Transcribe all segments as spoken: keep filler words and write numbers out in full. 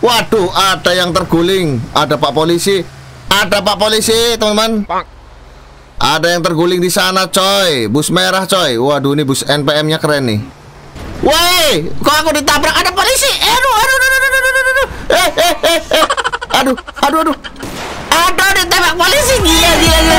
Waduh, ada yang terguling. Ada Pak Polisi. Ada Pak Polisi, teman-teman. Ada yang terguling di sana, coy. Bus merah, coy. Waduh, ini bus N P M-nya keren nih. Woi, kok aku ditabrak? Ada polisi. Aduh, aduh, aduh, aduh, aduh, aduh. Eh, eh, eh, eh. Aduh, aduh, aduh. Aduh, ditembak polisi. Gila, gila, gila.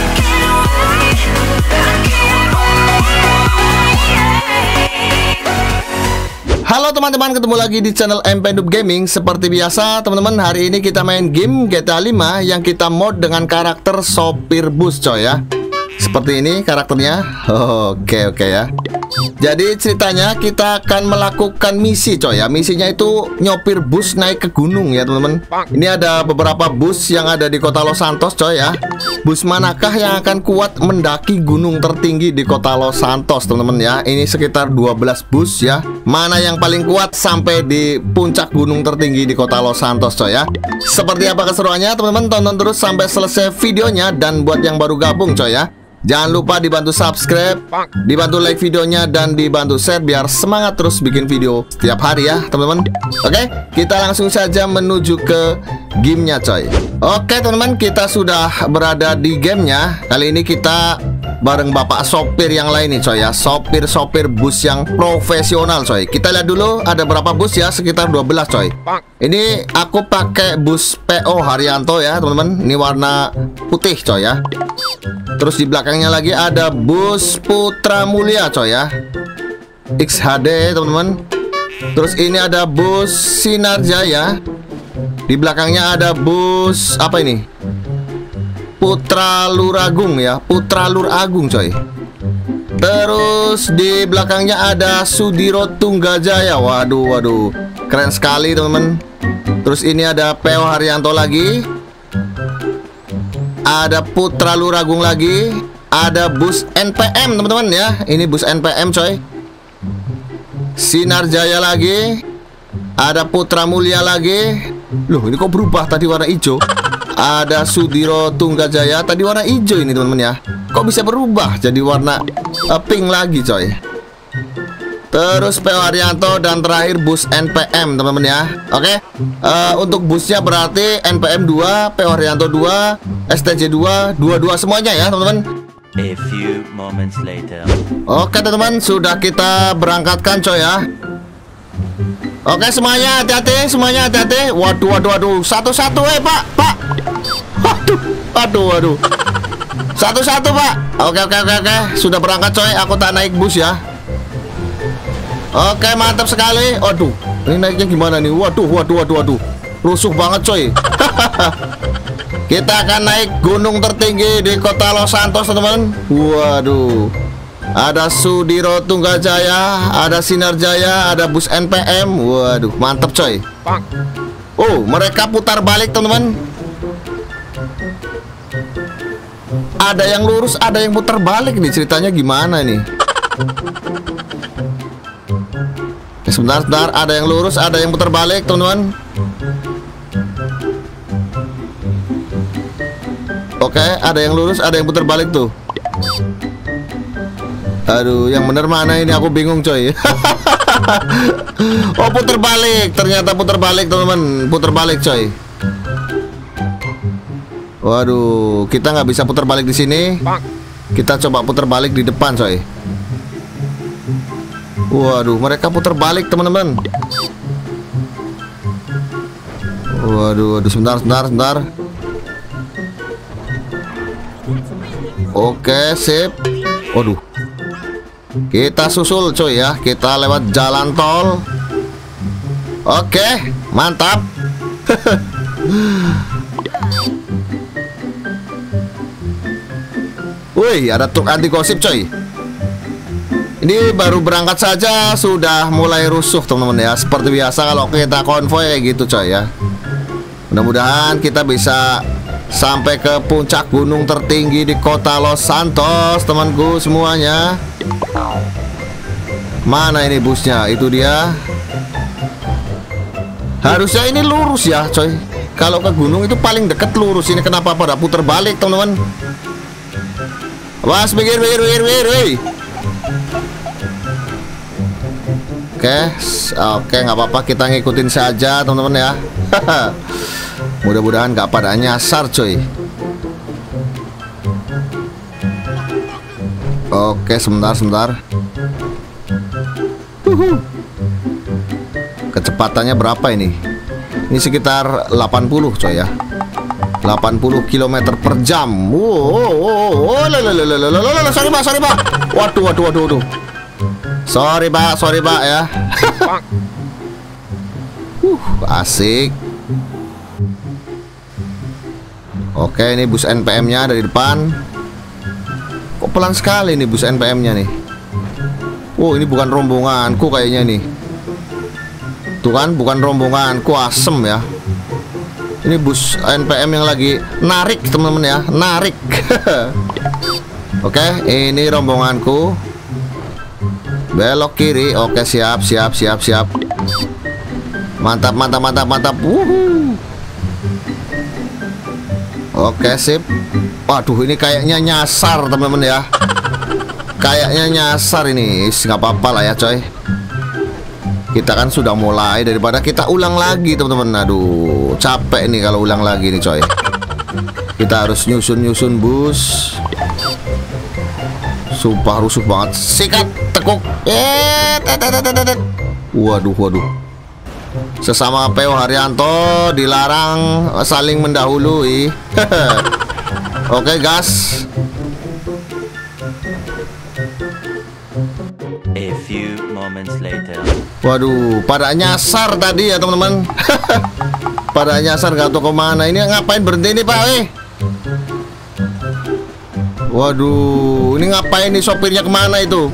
Halo teman-teman, ketemu lagi di channel M P Noob Gaming. Seperti biasa teman-teman, hari ini kita main game G T A lima yang kita mod dengan karakter sopir bus, coy ya. Seperti ini karakternya. Oke oke ya. Jadi ceritanya kita akan melakukan misi, coy ya. Misinya itu nyopir bus naik ke gunung ya teman-teman. Ini ada beberapa bus yang ada di kota Los Santos, coy ya. Bus manakah yang akan kuat mendaki gunung tertinggi di kota Los Santos, teman-teman ya? Ini sekitar dua belas bus ya. Mana yang paling kuat sampai di puncak gunung tertinggi di kota Los Santos, coy ya. Seperti apa keseruannya teman-teman? Tonton terus sampai selesai videonya. Dan buat yang baru gabung, coy ya, jangan lupa dibantu subscribe, dibantu like videonya, dan dibantu share biar semangat terus bikin video setiap hari ya teman-teman. Oke, kita langsung saja menuju ke gamenya, coy. Oke teman-teman, kita sudah berada di gamenya. Kali ini kita bareng bapak sopir yang lain nih, coy ya. Sopir-sopir bus yang profesional, coy. Kita lihat dulu ada berapa bus ya, sekitar dua belas, coy. Ini aku pakai bus P O Haryanto ya teman-teman. Ini warna putih, coy ya. Terus di belakangnya lagi ada bus Putra Mulia, coy ya, X H D teman-teman. Terus ini ada bus Sinar Jaya. Di belakangnya ada bus apa ini? Putra Luragung ya, Putra Lur Agung, coy. Terus di belakangnya ada Sudiro Tunggajaya. Waduh, waduh, keren sekali teman-teman. Terus ini ada P O Haryanto lagi. Ada Putra Luragung lagi. Ada bus N P M teman-teman ya. Ini bus N P M, coy. Sinar Jaya lagi. Ada Putra Mulia lagi. Loh, ini kok berubah? Tadi warna hijau. Ada Sudiro Tunggajaya. Tadi warna hijau ini teman-teman ya. Kok bisa berubah jadi warna uh, pink lagi, coy. Terus P O Haryanto, dan terakhir bus N P M teman-teman ya. Oke, uh, untuk busnya berarti N P M dua, P O Haryanto dua, S T J dua, dua-dua semuanya ya teman-teman. A few moments later. Oke teman-teman, sudah kita berangkatkan, coy ya. Oke semuanya hati-hati, semuanya hati-hati. Waduh, waduh, waduh, satu-satu, eh pak, pak. Waduh, waduh, waduh. Satu-satu pak. Oke, oke, oke, oke. Sudah berangkat, coy. Aku tak naik bus ya. Oke, mantap sekali. Waduh, ini naiknya gimana nih? Waduh, waduh, waduh, waduh, rusuh banget, coy. Kita akan naik gunung tertinggi di kota Los Santos, teman-teman. Waduh, ada Sudiro Tunggajaya, ada Sinar Jaya, ada bus N P M. Waduh, mantap, coy. Oh, mereka putar balik, teman-teman. Ada yang lurus, ada yang putar balik nih. Ceritanya gimana nih? Sebentar, sebentar, ada yang lurus, ada yang putar balik, teman-teman. Oke, ada yang lurus, ada yang putar balik tuh. Aduh, yang bener mana ini? Aku bingung, coy. Oh, putar balik, ternyata putar balik, teman-teman. Putar balik, coy. Waduh, kita nggak bisa putar balik di sini. Kita coba putar balik di depan, coy. Waduh, mereka putar balik, teman-teman. Waduh, waduh, sebentar, sebentar, sebentar. Oke, sip. Waduh, kita susul, coy ya. Kita lewat jalan tol. Oke, mantap. Wih, ada truk anti gosip, coy. Ini baru berangkat saja sudah mulai rusuh, teman-teman ya. Seperti biasa kalau kita konvoy kayak gitu, coy ya. Mudah-mudahan kita bisa sampai ke puncak gunung tertinggi di kota Los Santos, temanku semuanya. Mana ini busnya? Itu dia. Harusnya ini lurus ya, coy. Kalau ke gunung itu paling deket lurus. Ini kenapa pada putar balik, teman-teman? Was, pikir, pikir, pikir, pikir, Oke, oke, nggak apa-apa, kita ngikutin saja teman-teman ya. Mudah-mudahan nggak pada nyasar coy. Oke, sebentar, sebentar. Uhuh. Kecepatannya berapa ini? Ini sekitar delapan puluh coy ya. delapan puluh kilometer per jam. Wow, wow, wow. Sorry pak, sorry pak. Waduh, waduh, waduh, waduh. Sorry pak, sorry pak ya. uh, asik. Oke, ini bus N P M-nya dari depan. Kok pelan sekali nih bus N P M-nya nih. Oh, ini bukan rombonganku kayaknya nih. Tuh kan, bukan rombonganku, asem ya. Ini bus N P M yang lagi narik teman-teman ya, narik. Oke, ini rombonganku. Belok kiri. Oke, siap, siap, siap, siap. Mantap, mantap, mantap, mantap. Wuhu. Oke, sip. Waduh, ini kayaknya nyasar teman-teman ya. Kayaknya nyasar ini. Nggak apa-apa lah ya coy. Kita kan sudah mulai, daripada kita ulang lagi teman-teman. Aduh, capek nih kalau ulang lagi nih coy. Kita harus nyusun-nyusun bus. Sumpah rusuh banget. Sikat, tekuk. Eh, waduh, waduh. Sesama P O Haryanto dilarang saling mendahului. Oke, gas. A few moments later. Waduh, pada nyasar tadi ya teman-teman. Pada nyasar gak tahu kemana. Ini ngapain berhenti nih pak? Eh. Waduh, ini ngapain nih sopirnya kemana itu?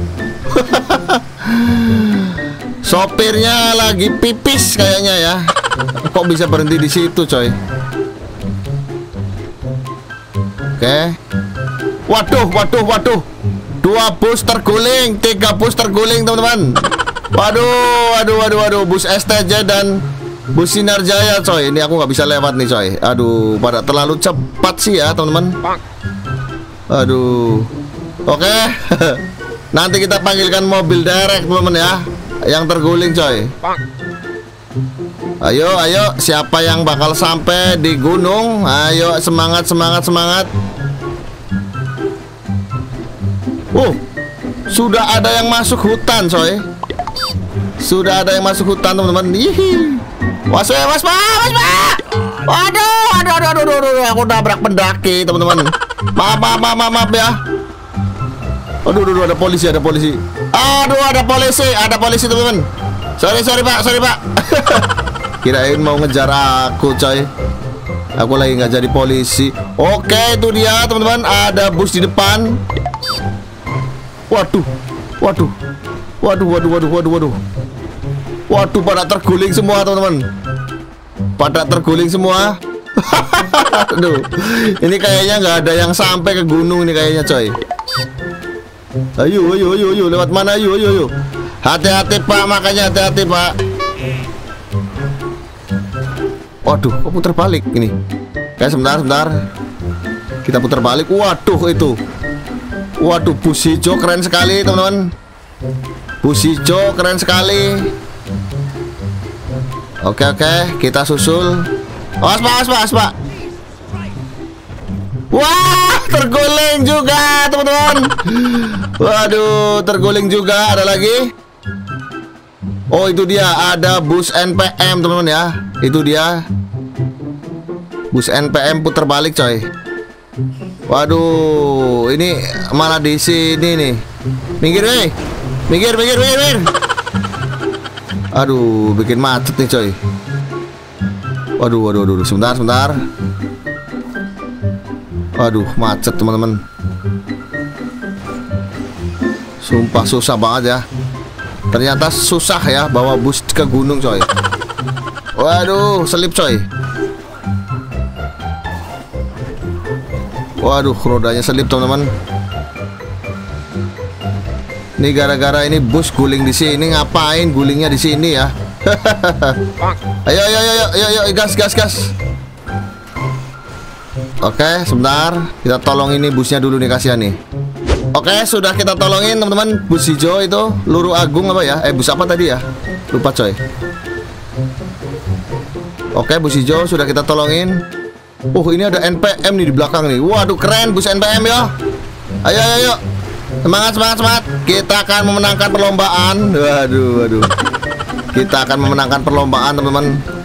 Sopirnya lagi pipis kayaknya ya. Kok bisa berhenti di situ coy? Oke. Waduh, waduh, waduh. Dua bus terguling, tiga bus terguling teman-teman. Waduh, waduh, waduh, waduh. Bus S T J dan bus Sinar Jaya coy. Ini aku nggak bisa lewat nih coy. Aduh, pada terlalu cepat sih ya teman-teman. Aduh. Oke. Nanti kita panggilkan mobil derek teman-teman ya, yang terguling coy. Ayo, ayo. Siapa yang bakal sampai di gunung? Ayo, semangat, semangat, semangat. Uh, sudah ada yang masuk hutan coy. Sudah ada yang masuk hutan teman-teman. Hihi. Was, was, was, was, was. Waduh, aduh, aduh, aduh, aduh, aduh, aku nabrak pendaki teman-teman. Maaf, maaf, maaf, maaf, maaf ya. Aduh, aduh, aduh, ada polisi, ada polisi. Aduh, ada polisi, ada polisi teman-teman. Sorry, sorry pak, sorry pak. Kirain mau ngejar aku coy. Aku lagi nggak jadi polisi. Oke, itu dia teman-teman. Ada bus di depan. Waduh, waduh, waduh, waduh, waduh, waduh, waduh. Waduh, pada terguling semua teman-teman. Pada terguling semua. Aduh, ini kayaknya nggak ada yang sampai ke gunung ini kayaknya coy. Ayo, ayo, ayo, ayo, lewat mana? Ayo, ayo, ayo. Hati-hati pak, makanya hati-hati pak. Waduh, kok putar balik ini? Kayak sebentar, sebentar. Kita putar balik. Waduh, itu. Waduh, bus hijau keren sekali teman-teman. Bus hijau keren sekali. Oke, oke, kita susul. Awas pak, awas pak, awas pak. Wah, terguling juga teman-teman. Waduh, terguling juga. Ada lagi. Oh, itu dia, ada bus N P M teman-teman ya. Itu dia. Bus N P M putar balik coy. Waduh, ini malah di sini nih. Minggir, weh. Minggir, minggir, minggir, minggir. Aduh, bikin macet nih coy. Waduh, waduh, waduh, sebentar, sebentar. Waduh, macet teman-teman. Sumpah susah banget ya. Ternyata susah ya bawa bus ke gunung coy. Waduh, selip coy. Waduh, rodanya selip teman-teman. Ini gara-gara ini bus guling di sini. Ngapain gulingnya di sini ya? Ayo, ayo, ayo, ayo, ayo, gas, gas, gas. Oke, sebentar. Kita tolong ini busnya dulu nih, kasihan nih. Oke, sudah kita tolongin teman-teman. Bus hijau itu Luru Agung apa ya? Eh, bus apa tadi ya? Lupa coy. Oke, bus hijau sudah kita tolongin. Oh, ini ada N P M nih di belakang nih. Waduh, keren bus N P M ya. Ayo, ayo, ayo. Semangat, semangat, semangat. Kita akan memenangkan perlombaan. Waduh, waduh. Kita akan memenangkan perlombaan, teman-teman.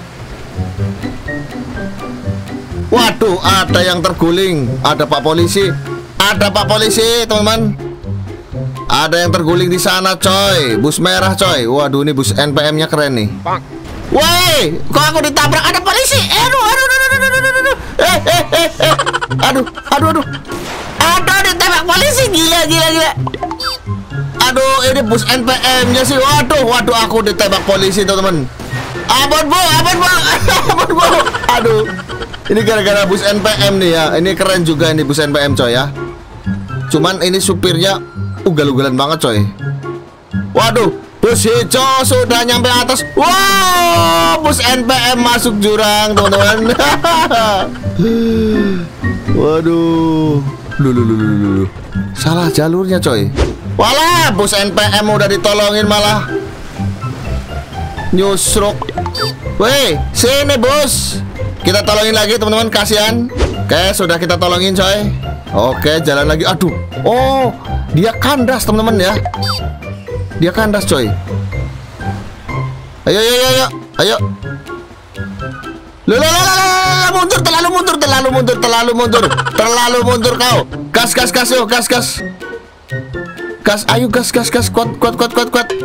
Waduh, ada yang terguling. Ada Pak Polisi. Ada Pak Polisi, teman-teman. Ada yang terguling di sana, coy. Bus merah, coy. Waduh, ini bus N P M-nya keren nih. Woi, kok aku ditabrak? Ada polisi. Aduh, aduh, aduh, aduh, aduh, aduh. Eh, eh, eh, eh. Aduh, aduh, aduh. Aduh, ditembak polisi. Gila, gila, gila. Aduh, ini bus N P M-nya sih. Waduh, waduh, aku ditembak polisi, teman-teman. Abon, Bu, abon, Bu. Abon, Bu. Aduh. Ini gara-gara bus N P M nih ya. Ini keren juga ini bus N P M, coy ya. Cuman ini supirnya ugal-ugalan banget, coy. Waduh, bus hijau sudah nyampe atas. Wow, bus N P M masuk jurang, teman-teman. Waduh. Lulu, lulu, lulu. Salah jalurnya, coy. Walah, bus N P M udah ditolongin malah nyusruk. Woi, sini bus. Kita tolongin lagi, teman-teman, kasihan. Oke, sudah kita tolongin, coy. Oke, jalan lagi. Aduh. Oh, dia kandas, teman-teman ya. Dia kandas, coy. Ayo, ayo, ayo, ayo. Ayo. Loh, loh, loh, loh, mundur, terlalu mundur, terlalu mundur, terlalu mundur, terlalu mundur kau. Gas, gas, gas, yuk, gas, gas. Gas, ayo, gas, gas, gas, kuat, kuat, kuat, kuat, kuat.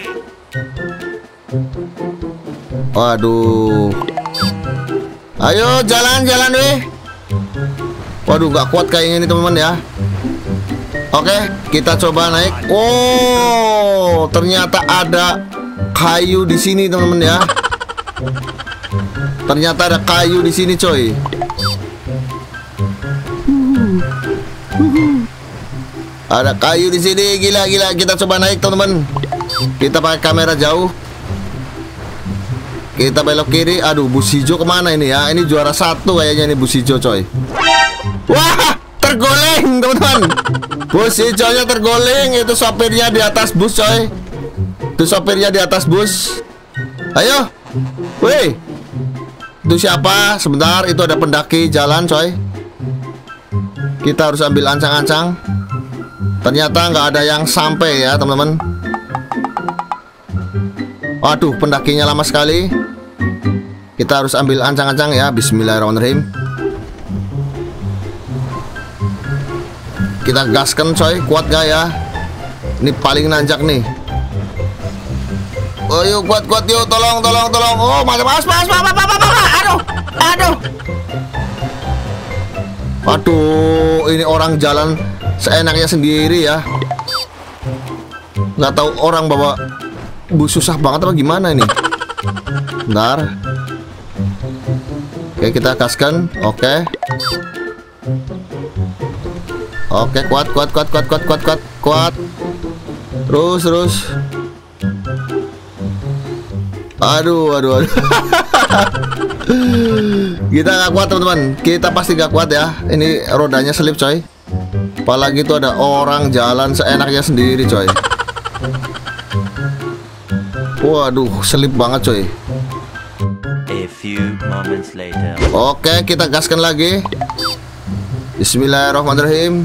Waduh. Ayo, jalan, jalan, weh. Waduh, nggak kuat kayaknya ini, teman-teman ya. Oke, kita coba naik. Oh, ternyata ada kayu di sini, teman-teman ya. Ternyata ada kayu di sini, coy. Ada kayu di sini, gila, gila. Kita coba naik, teman-teman. Kita pakai kamera jauh. Kita belok kiri. Aduh, bus hijau kemana ini ya? Ini juara satu kayaknya ini bus hijau, coy. Wah, terguling, teman-teman. Bus hijaunya terguling. Itu sopirnya di atas bus, coy. Itu sopirnya di atas bus. Ayo. Woi. Itu siapa? Sebentar, itu ada pendaki jalan, coy. Kita harus ambil ancang-ancang. Ternyata nggak ada yang sampai ya, teman-teman. Waduh, pendakinya lama sekali. Kita harus ambil ancang-ancang ya. Bismillahirrahmanirrahim. Kita gaskan, coy. Kuat gak ya? Ini paling nanjak nih. Oh, yuk, kuat, kuat, yuk. Tolong, tolong, tolong. Oh, mas, mas, mas, mas, mas, mas, mas. Aduh, aduh. Waduh, ini orang jalan seenaknya sendiri ya. Nggak tahu orang bawa bus susah banget apa gimana ini. Bentar. Oke, kita gaskan. Oke. Oke, kuat, kuat, kuat, kuat, kuat, kuat, kuat, kuat. Terus, terus. Aduh, aduh, aduh. Kita nggak kuat, teman-teman. Kita pasti nggak kuat ya. Ini rodanya selip, coy. Apalagi itu ada orang jalan seenaknya sendiri, coy. Waduh, selip banget, coy. A few moments later. Oke, kita gaskan lagi. Bismillahirrahmanirrahim.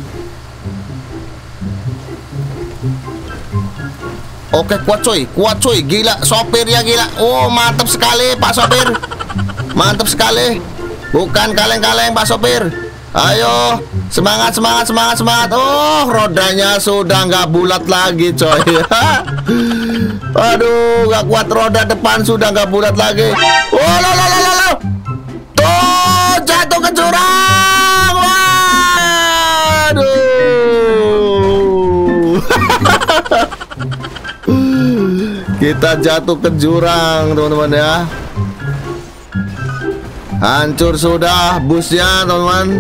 Oke, kuat, coy. Kuat, coy. Gila, sopirnya gila. Oh, mantap sekali, Pak Sopir. Mantap sekali. Bukan kaleng-kaleng, Pak Sopir. Ayo, semangat, semangat, semangat, semangat. Oh, rodanya sudah nggak bulat lagi, coy. Aduh, nggak kuat, roda depan sudah nggak bulat lagi. Oh, lo, lo, lo, lo. Tuh, jatuh ke jurang. Waduh. Kita jatuh ke jurang, teman-teman ya. Hancur sudah busnya, teman-teman.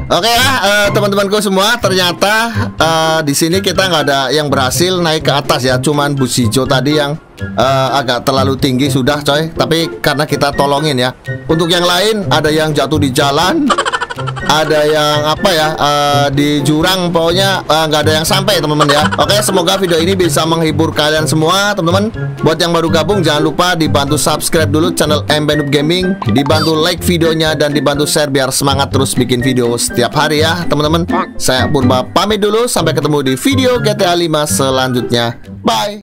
Oke ya, uh, teman-temanku semua, ternyata uh, di sini kita nggak ada yang berhasil naik ke atas ya, cuman bus hijau tadi yang uh, agak terlalu tinggi sudah coy. Tapi karena kita tolongin ya. Untuk yang lain ada yang jatuh di jalan, ada yang apa ya uh, di jurang, pokoknya uh, nggak ada yang sampai teman-teman ya. Oke, semoga video ini bisa menghibur kalian semua teman-teman. Buat yang baru gabung jangan lupa dibantu subscribe dulu channel Empen Noob Gaming, dibantu like videonya dan dibantu share biar semangat terus bikin video setiap hari ya teman-teman. Saya Purba pamit dulu, sampai ketemu di video G T A lima selanjutnya. Bye.